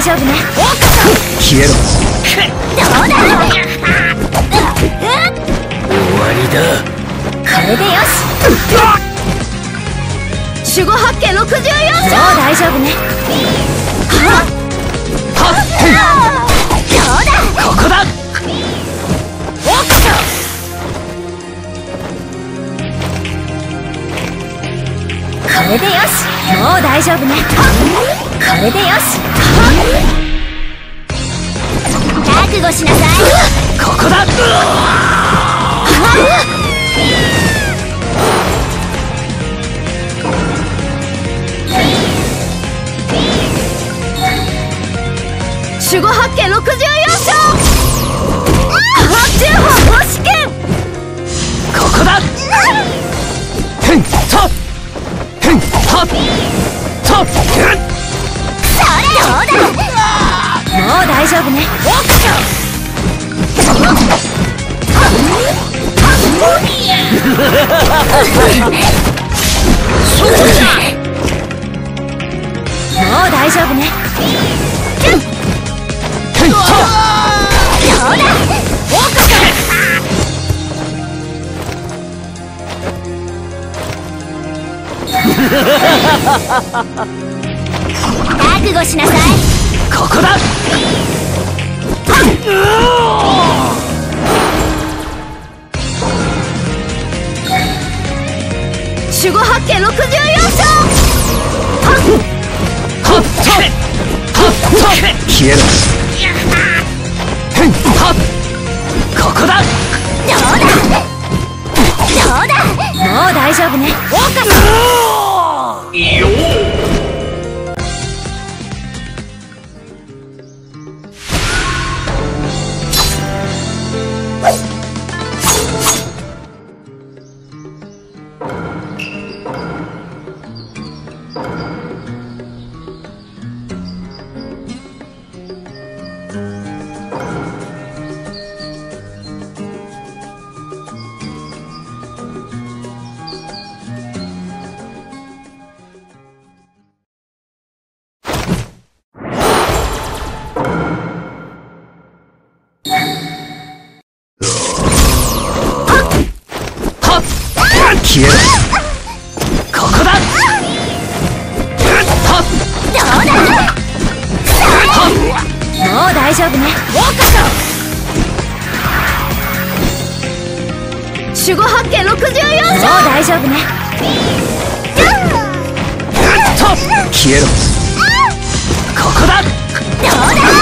大丈夫ね。 消えろ。 どうだ。 終わりだ。 これでよし。守護八景64勝。もう大丈夫ね。はっどうだ。 ここだ。 これでよし。もう大丈夫ね。これでよし。覚悟しなさい。 ここだ。 守護八景64勝。80本星剣。 ここだ。へんとへんはっと。 それどうだ。もう大丈夫ね。 そうだ。 もう大丈夫ね。 へんと。 どうだ。覚悟しなさい。 ここだ。 守護八景64勝。 はっと消えろ。へんはっここだ。 どうだ。どうだ。もう大丈夫ね。 よー。消えろ。ここだ。 どうだ。もう大丈夫ね。守護八景64勝。もう大丈夫ね。 消えろ。ここだ。 どうだ。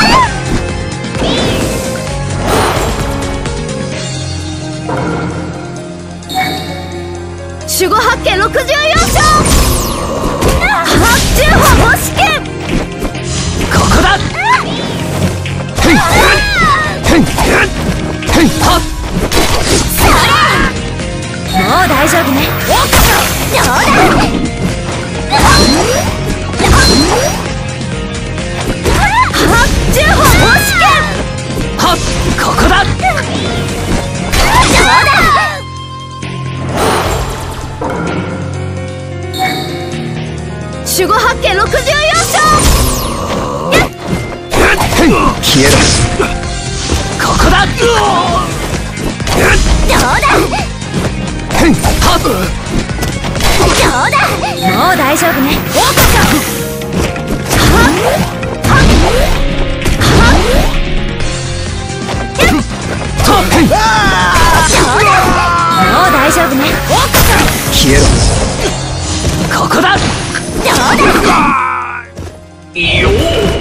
守護八景64勝。80本星剣。 ここだ。へんへんへんはっ。 もう大丈夫ね。どうだ。80本星剣。 はっここだ。 どうだ。守護八景64勝。 消えろ。ここだ。 どうだ。 へんはっどうだ。もう大丈夫ね。 とへん。 どうだ。もう大丈夫ね。 消えろ。ここだ。 どうだ。 よー。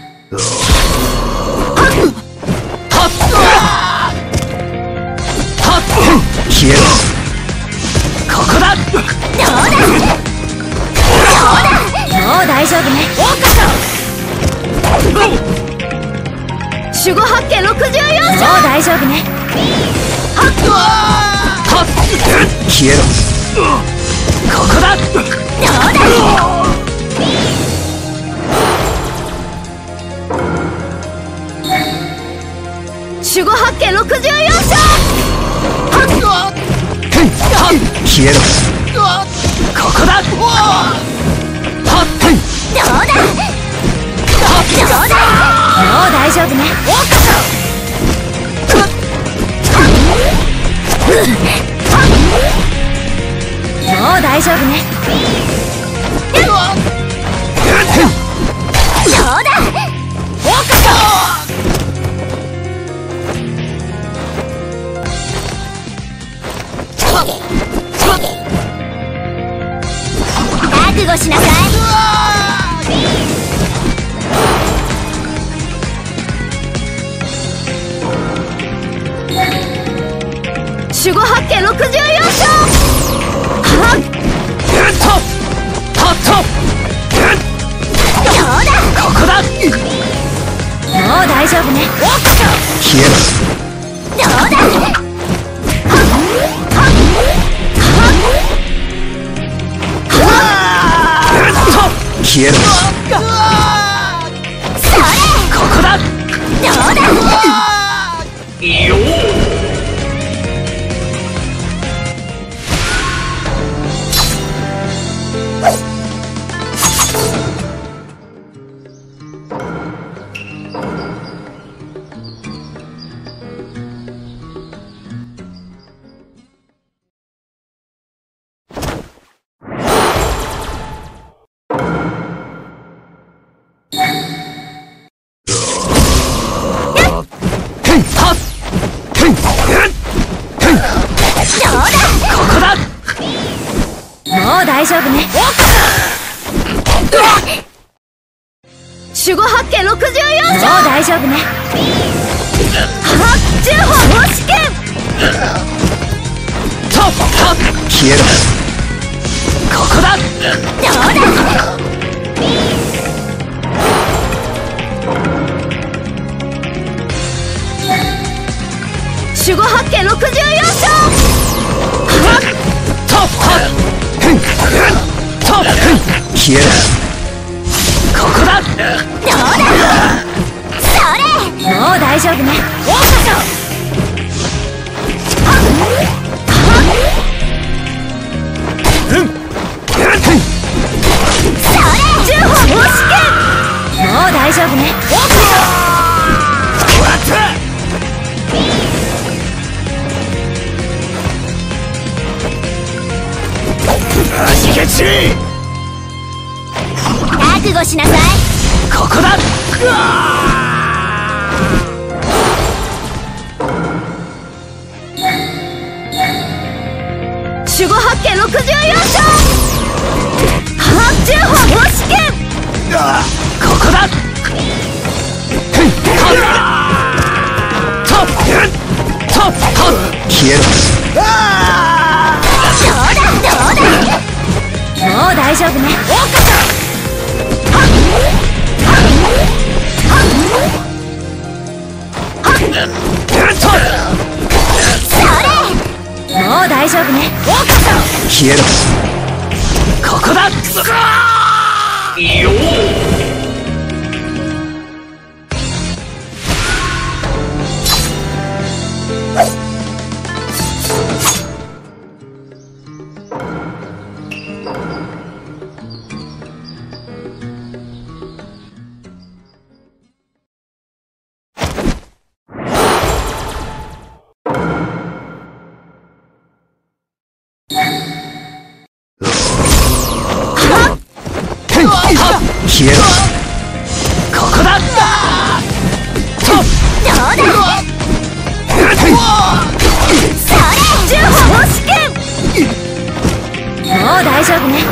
はう大丈夫ね。守護八景64章。もう大丈夫ね。 消えろ。ここだ。 どうだ。守護八景64章。 消えろ。ここだ。 どうだ。もう大丈夫ね。もう大丈夫ね。どうだ。覚悟しなさい。守護八景64章。はっ。どうだ。 ここだ。 もう大丈夫ね。 消えろ。 どうだ。 消えろ。 それ。 ここだ。 どうだ。 よー。 もう大丈夫ね。守護八景64章。もう大丈夫ね。八中法方式剣。 消えろ。ここだ。 どうだ。守護八景64章。 消えろ。ここだ。 どうだ。それ。もう大丈夫ね。それ。中法方式剣。もう大丈夫ね。 足蹴ち。 覚悟しなさい。 ここだ。 守護八景64章。八中法方式剣。 ここだ。消えろ。 もう大丈夫ね。それ。もう大丈夫ね。 消えろ。ここだ。よー。消えろ。ここだ。 どうだ。それ。中法方式剣。もう大丈夫ね。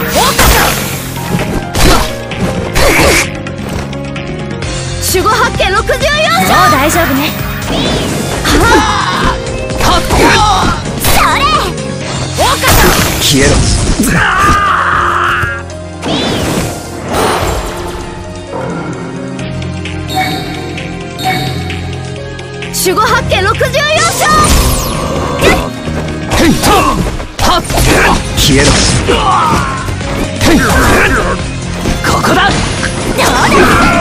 守護八景64章。もう大丈夫ね。それ。 消えろ。 守護八景64章。 消えろ。ここだ。 どうだ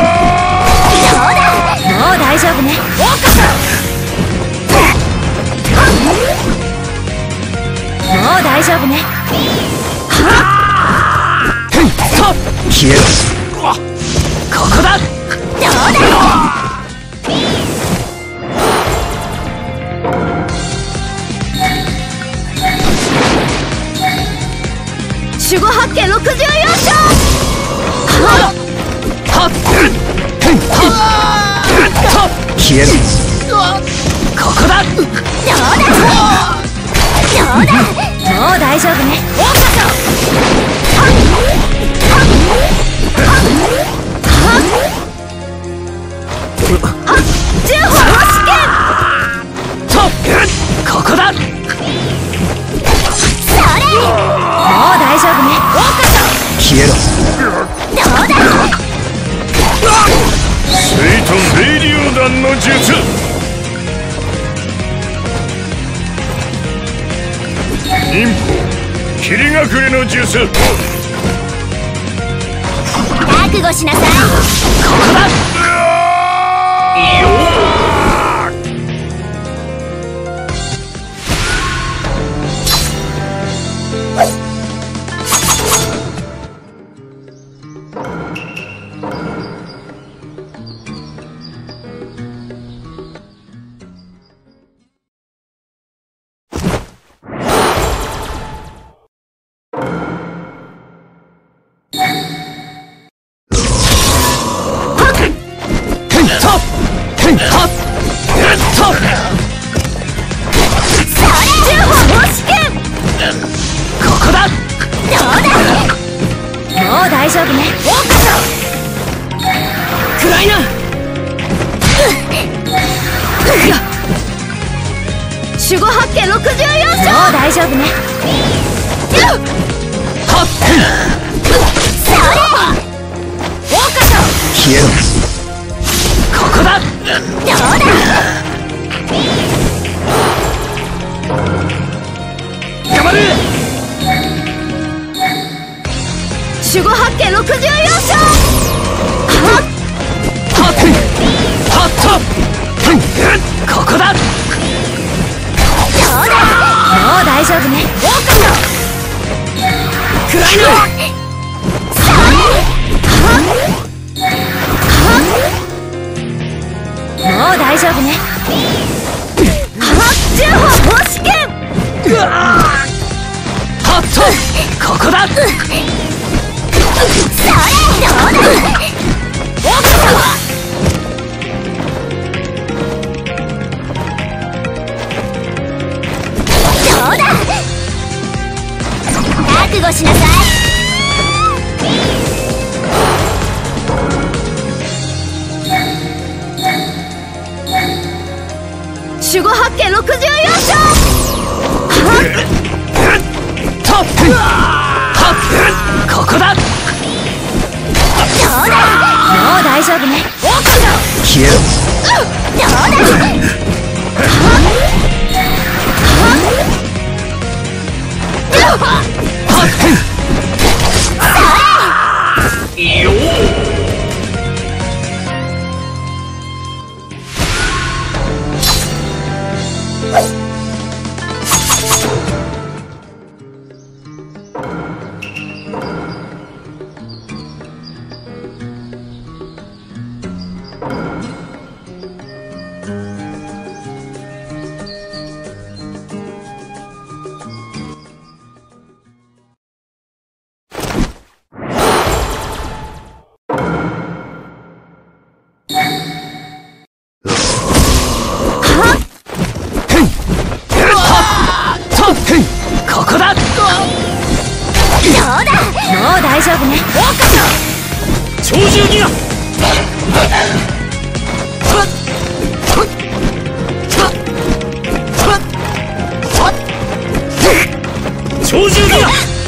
もう大丈夫ね。おっかさもう大丈夫ね。 消えろ。ここだ。 どうだ守護八景64章。 消えろ。ここだ。 どうだもう大丈夫ね。おっかさ10歩試験。 ここだ。 それもう大丈夫ね。おっかさ消えろ。 どうだ聖と霊流弾の術。忍法霧隠れの術。 覚悟しなさい。 ここだ。 大丈夫ね。おっかさ暗いな。 守護八景64章。もう大丈夫ね。それおっかさ消えろ。ここだ。 どうだ頑張る。 守護八景64章。 ここだ。 どうだもう大丈夫ね。おっかさ暗いな。 もう大丈夫ね。10歩試験。 ここだ。 それどうだおっかさどうだ覚悟しなさい。守護八景64章。 ここだ。 どうだもう大丈夫ね。おっかさ消えろ。 どうだここだ。 どうだもう大丈夫ね。おっかさ鳥獣には鳥獣には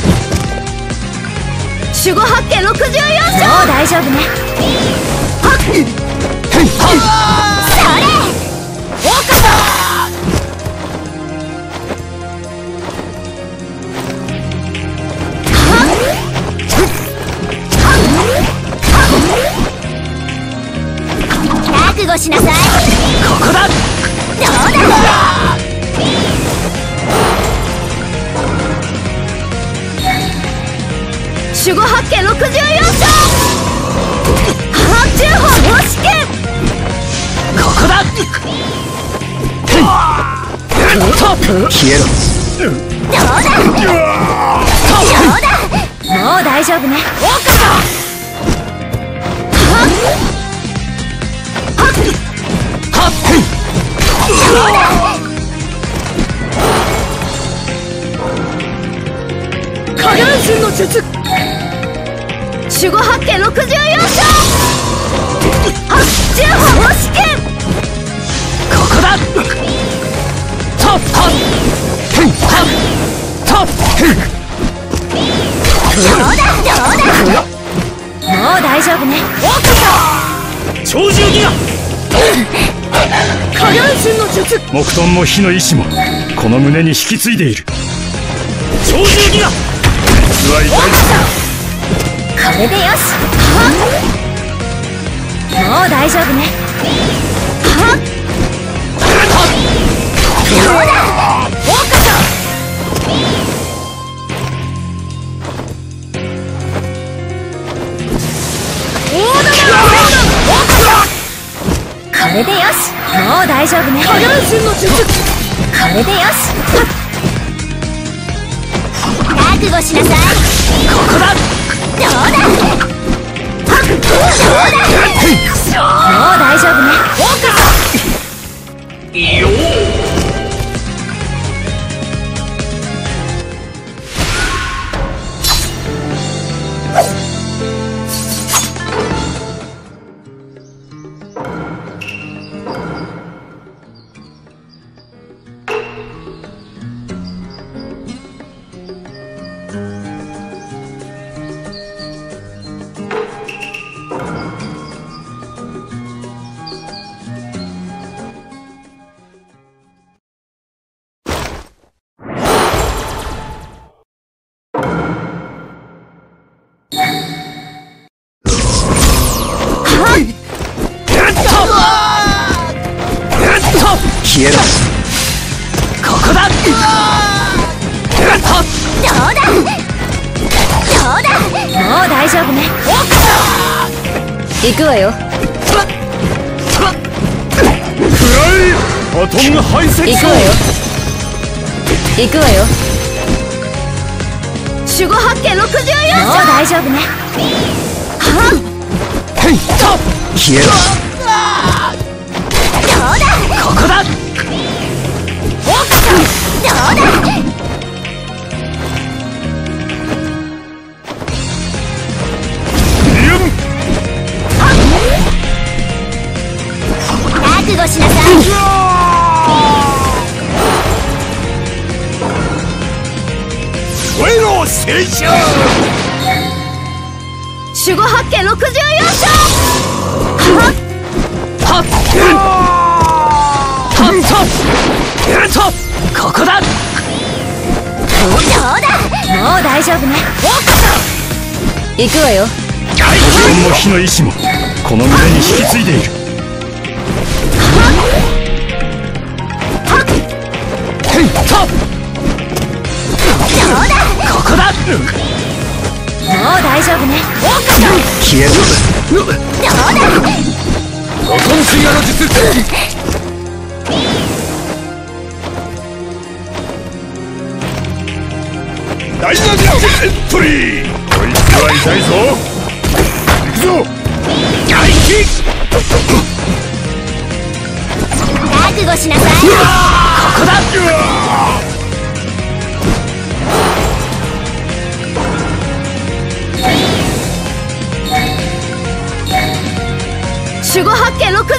守護八景64章。もう大丈夫ね。それおっか悟しなさい。 ここだ。 どうだ。守護八景64章八中法方式剣。 ここだ。消えろ。 どうだ。もう大丈夫ね。下半身の術。守護八景64章八中法方式剣。 ここだ。トップどうだ。もう大丈夫ね。 超重ギガ。 下半身の術。 木遁も火の意志もこの胸に引き継いでいる。 超重ギガ。 偽り大これでよし。もう大丈夫ね。どうだ。これでよし。もう大丈夫ね。下半身の術。これでよし。覚悟しなさい。 ここだ。 どうだ。もう大丈夫ね。 いいよ。消えろ。ここだ。 どうだ。もう大丈夫ね。行くわよ。 バトンが排泄。 行くわよ。行くわよ。守護八景64章。もう大丈夫ね。 消えろ。 どうだ。 ここだ。 どうだ。覚悟しなさい。 声の聖書。 守護八景64章。 ここだ。 どうだ。もう大丈夫ね。行くわよ。 木遁も火の意志もこの胸に引き継いでいる。 ここだ。 もう大丈夫ね。 消えろ。 どうだ。 五遁神話の術。 ダイナミックエントリー。こいつは痛いぞ。行くぞ。 大気。 覚悟しなさい。 ここだ。 守護八景64章。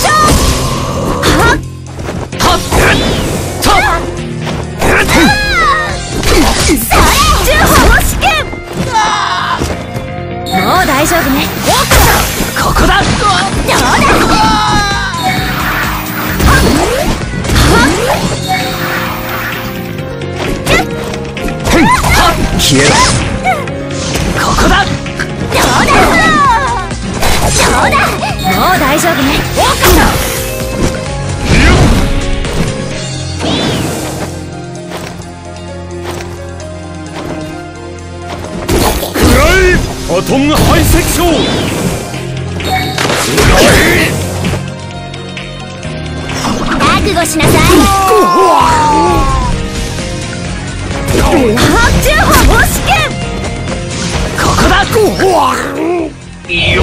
もう大丈夫ね。 ここだ。 どうだ。 消えろ。ここだ。 どうだ。もう大大丈夫ね。わかった。 バトンハイセクション。 覚悟しなさい。発注法押し剣。ここだ。 よ